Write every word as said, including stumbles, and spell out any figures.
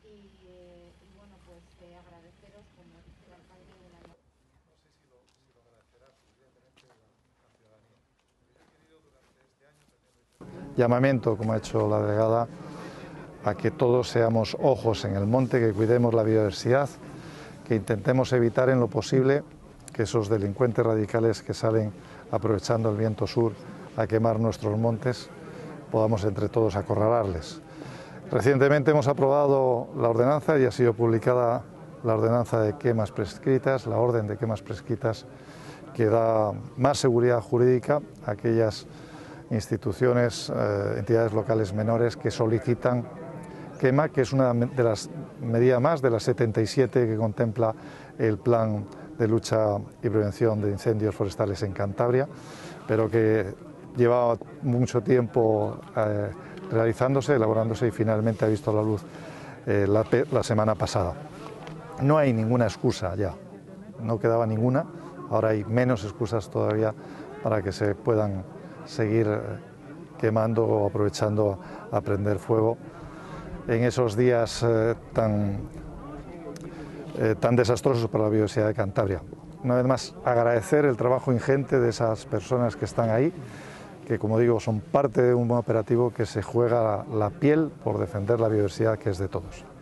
y, eh, y bueno, pues eh, agradeceros como alcalde de una... No sé si lo, si lo agradecerá suficientemente la, la ciudadanía. Yo he querido durante este año también... Llamamiento, como ha hecho la delegada, a que todos seamos ojos en el monte, que cuidemos la biodiversidad, que intentemos evitar en lo posible que esos delincuentes radicales que salen aprovechando el viento sur a quemar nuestros montes, podamos entre todos acorralarles. Recientemente hemos aprobado la ordenanza y ha sido publicada la ordenanza de quemas prescritas, la orden de quemas prescritas, que da más seguridad jurídica a aquellas instituciones, eh, entidades locales menores que solicitan quema, que es una de las medidas más de las setenta y siete que contempla el Plan de Lucha y Prevención de Incendios Forestales en Cantabria, pero que llevaba mucho tiempo eh, realizándose, elaborándose y finalmente ha visto la luz eh, la, la semana pasada. No hay ninguna excusa ya, no quedaba ninguna, ahora hay menos excusas todavía para que se puedan seguir quemando o aprovechando a prender fuego en esos días eh, tan, eh, tan desastrosos para la biodiversidad de Cantabria. Una vez más, agradecer el trabajo ingente de esas personas que están ahí, que como digo son parte de un operativo que se juega la piel por defender la biodiversidad que es de todos.